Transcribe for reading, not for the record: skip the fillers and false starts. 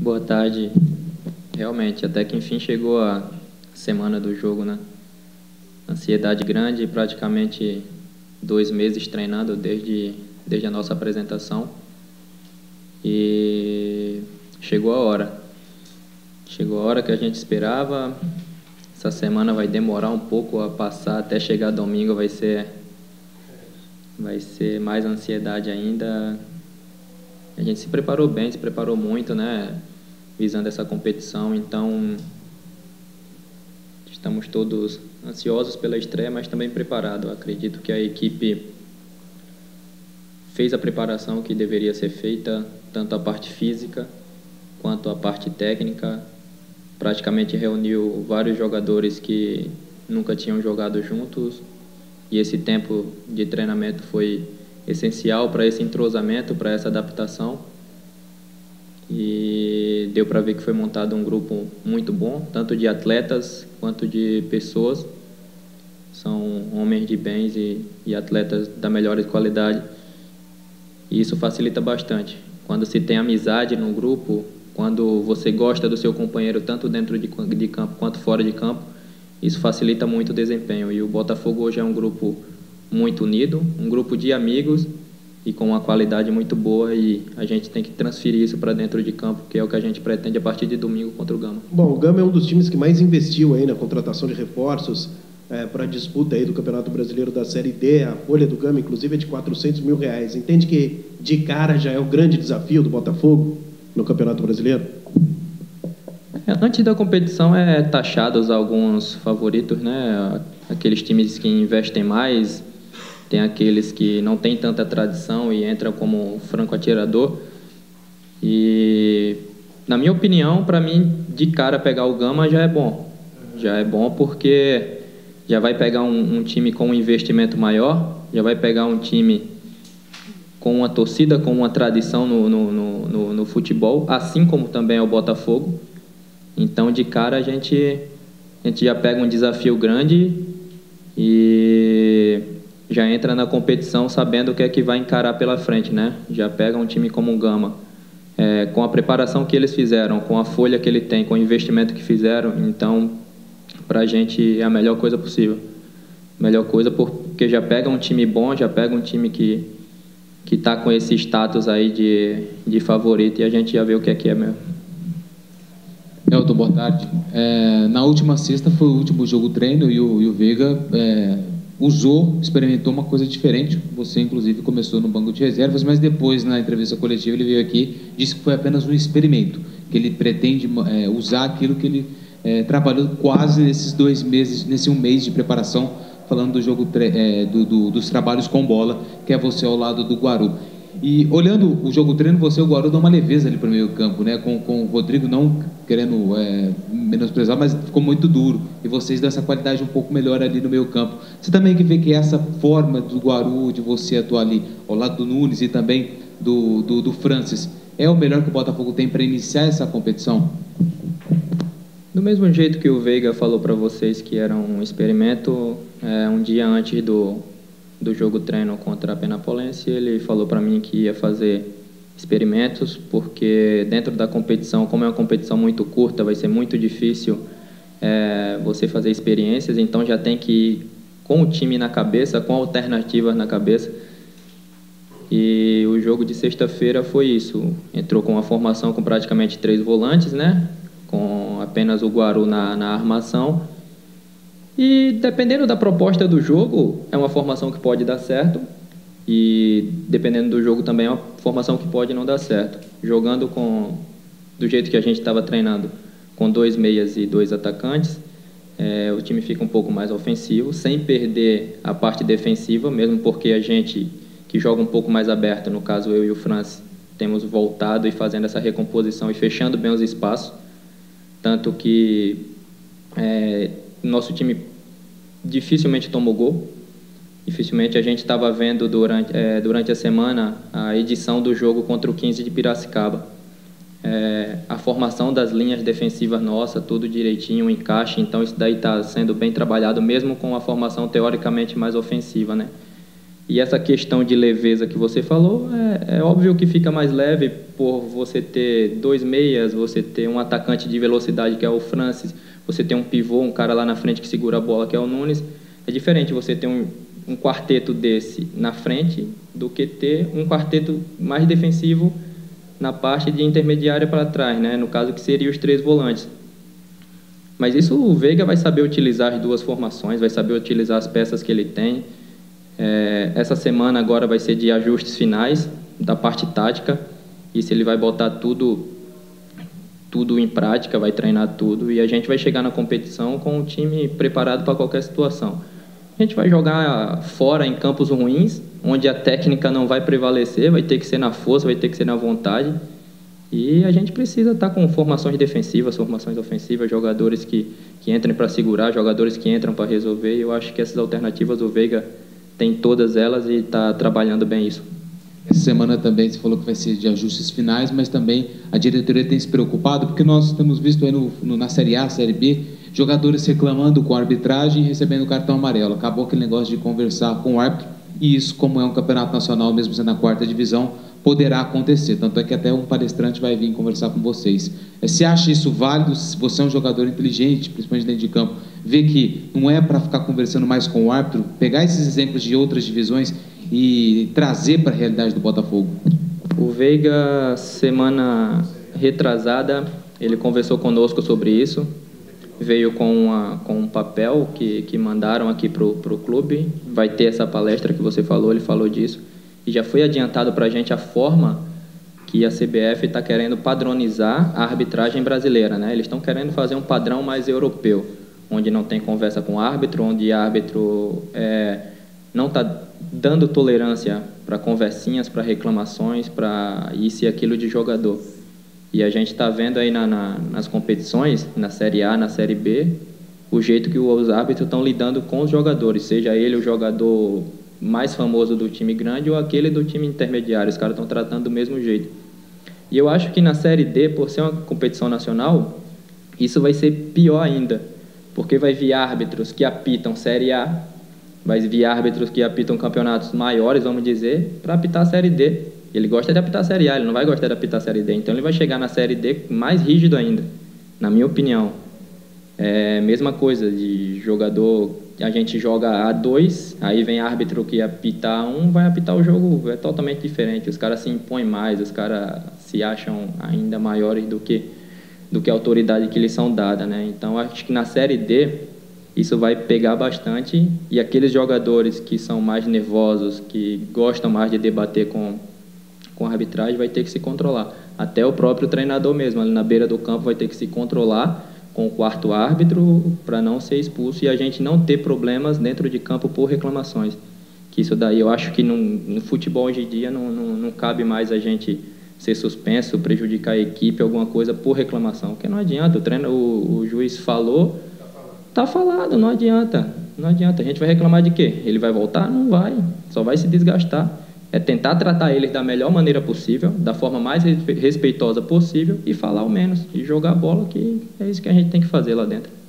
Boa tarde. Realmente, até que enfim chegou a semana do jogo, né? Ansiedade grande, praticamente 2 meses treinando desde a nossa apresentação. E chegou a hora. Chegou a hora que a gente esperava. Essa semana vai demorar um pouco a passar, até chegar domingo vai ser mais ansiedade ainda. A gente se preparou bem, se preparou muito, né? Visando essa competição, então estamos todos ansiosos pela estreia, mas também preparados. Acredito que a equipe fez a preparação que deveria ser feita, tanto a parte física quanto a parte técnica. Praticamente reuniu vários jogadores que nunca tinham jogado juntos, e esse tempo de treinamento foi essencial para esse entrosamento, para essa adaptação. E deu para ver que foi montado um grupo muito bom, tanto de atletas quanto de pessoas. São homens de bens e atletas da melhor qualidade. E isso facilita bastante. Quando se tem amizade no grupo, quando você gosta do seu companheiro, tanto dentro de campo quanto fora de campo, isso facilita muito o desempenho. E o Botafogo hoje é um grupo muito unido, um grupo de amigos, e com uma qualidade muito boa, e a gente tem que transferir isso para dentro de campo, que é o que a gente pretende a partir de domingo contra o Gama. Bom, o Gama é um dos times que mais investiu aí na contratação de reforços para a disputa aí do Campeonato Brasileiro da Série D. A folha do Gama, inclusive, é de R$400 mil. Entende que de cara já é o grande desafio do Botafogo no Campeonato Brasileiro? Antes da competição é taxados alguns favoritos, né? Aqueles times que investem mais. Tem aqueles que não têm tanta tradição e entram como franco atirador. E, na minha opinião, para mim, de cara pegar o Gama já é bom. Já é bom porque já vai pegar um time com um investimento maior, já vai pegar um time com uma torcida, com uma tradição no futebol, assim como também é o Botafogo. Então, de cara, a gente já pega um desafio grande e já entra na competição sabendo o que é que vai encarar pela frente, né? Já pega um time como o Gama, com a preparação que eles fizeram, com a folha que ele tem, com o investimento que fizeram. Então, para a gente é a melhor coisa possível. Melhor coisa porque já pega um time bom, já pega um time que está com esse status aí de favorito, e a gente já vê o que é mesmo. Elton, boa tarde. Na última sexta foi o último jogo treino e o Veiga experimentou uma coisa diferente. Você, inclusive, começou no banco de reservas, mas depois, na entrevista coletiva, ele veio aqui e disse que foi apenas um experimento, que ele pretende usar aquilo que ele trabalhou quase nesses 2 meses, nesse 1 mês de preparação, falando do jogo dos trabalhos com bola, que é você ao lado do Guaru. E olhando o jogo treino, você e o Guaru dá uma leveza ali para o meio campo, né? Com o Rodrigo não querendo menosprezar, mas ficou muito duro. E vocês dão essa qualidade um pouco melhor ali no meio campo. Você também que vê que essa forma do Guaru, de você atuar ali ao lado do Nunes e também do Francis, é o melhor que o Botafogo tem para iniciar essa competição? Do mesmo jeito que o Veiga falou para vocês que era um experimento, um dia antes do jogo treino contra a Penapolense, ele falou para mim que ia fazer experimentos, porque dentro da competição, como é uma competição muito curta, vai ser muito difícil você fazer experiências, então já tem que ir com o time na cabeça, com alternativas na cabeça. E o jogo de sexta-feira foi isso, entrou com uma formação com praticamente 3 volantes, né? Com apenas o Guaru na armação. E dependendo da proposta do jogo, é uma formação que pode dar certo, e dependendo do jogo também é uma formação que pode não dar certo. Jogando do jeito que a gente estava treinando, com 2 meias e 2 atacantes, o time fica um pouco mais ofensivo, sem perder a parte defensiva, mesmo porque a gente que joga um pouco mais aberto, no caso eu e o Francis, temos voltado e fazendo essa recomposição e fechando bem os espaços, tanto que nosso time dificilmente tomou gol. Dificilmente. A gente estava vendo durante a semana a edição do jogo contra o 15 de Piracicaba. A formação das linhas defensivas nossa, tudo direitinho, um encaixe. Então isso daí está sendo bem trabalhado, mesmo com a formação teoricamente mais ofensiva, né? E essa questão de leveza que você falou, é óbvio que fica mais leve por você ter 2 meias, você ter um atacante de velocidade que é o Francis, você ter um pivô, um cara lá na frente que segura a bola que é o Nunes. É diferente você ter um quarteto desse na frente do que ter um quarteto mais defensivo na parte de intermediária para trás, né? No caso que seria os 3 volantes. Mas isso o Veiga vai saber utilizar as 2 formações, vai saber utilizar as peças que ele tem. Essa semana agora vai ser de ajustes finais da parte tática, e se ele vai botar tudo em prática, vai treinar tudo, e a gente vai chegar na competição com o time preparado para qualquer situação. A gente vai jogar fora em campos ruins, onde a técnica não vai prevalecer, vai ter que ser na força, vai ter que ser na vontade, e a gente precisa estar com formações defensivas, formações ofensivas, jogadores que entrem para segurar, jogadores que entram para resolver, e eu acho que essas alternativas o Veiga tem todas elas e está trabalhando bem isso. Essa semana também você falou que vai ser de ajustes finais, mas também a diretoria tem se preocupado, porque nós temos visto aí na Série A, Série B, jogadores reclamando com a arbitragem e recebendo cartão amarelo. Acabou aquele negócio de conversar com o árbitro, e isso, como é um campeonato nacional, mesmo sendo na 4ª divisão, poderá acontecer. Tanto é que até um palestrante vai vir conversar com vocês. Você acha isso válido? Se você é um jogador inteligente, principalmente dentro de campo, vê que não é para ficar conversando mais com o árbitro, pegar esses exemplos de outras divisões e trazer para a realidade do Botafogo? O Veiga, semana retrasada, ele conversou conosco sobre isso, veio com um papel que mandaram aqui para o clube, vai ter essa palestra que você falou, ele falou disso, e já foi adiantado para a gente a forma que a CBF está querendo padronizar a arbitragem brasileira, né? Eles estão querendo fazer um padrão mais europeu, onde não tem conversa com o árbitro, onde o árbitro não está dando tolerância para conversinhas, para reclamações, para isso e aquilo de jogador. E a gente está vendo aí nas competições, na Série A, na Série B, o jeito que os árbitros estão lidando com os jogadores, seja ele o jogador mais famoso do time grande ou aquele do time intermediário, os caras estão tratando do mesmo jeito. E eu acho que na Série D, por ser uma competição nacional, isso vai ser pior ainda, porque vai vir árbitros que apitam Série A, vai vir árbitros que apitam campeonatos maiores, vamos dizer, para apitar a Série D. Ele gosta de apitar a Série A, ele não vai gostar de apitar a Série D, então ele vai chegar na Série D mais rígido ainda, na minha opinião. Mesma coisa de jogador, a gente joga A2, aí vem árbitro que apita A1, vai apitar o jogo, é totalmente diferente, os caras se impõem mais, os caras se acham ainda maiores do que a autoridade que lhes são dada, né? Então acho que na Série D isso vai pegar bastante, e aqueles jogadores que são mais nervosos, que gostam mais de debater com a arbitragem, vai ter que se controlar. Até o próprio treinador mesmo, ali na beira do campo, vai ter que se controlar com o 4º árbitro para não ser expulso e a gente não ter problemas dentro de campo por reclamações. Que isso daí eu acho que no futebol hoje em dia não cabe mais a gente ser suspenso, prejudicar a equipe, alguma coisa por reclamação, porque não adianta, o juiz falou, tá falado, não adianta, a gente vai reclamar de quê? Ele vai voltar? Não vai, só vai se desgastar. É tentar tratar eles da melhor maneira possível, da forma mais respeitosa possível e falar o menos, e jogar a bola, que é isso que a gente tem que fazer lá dentro.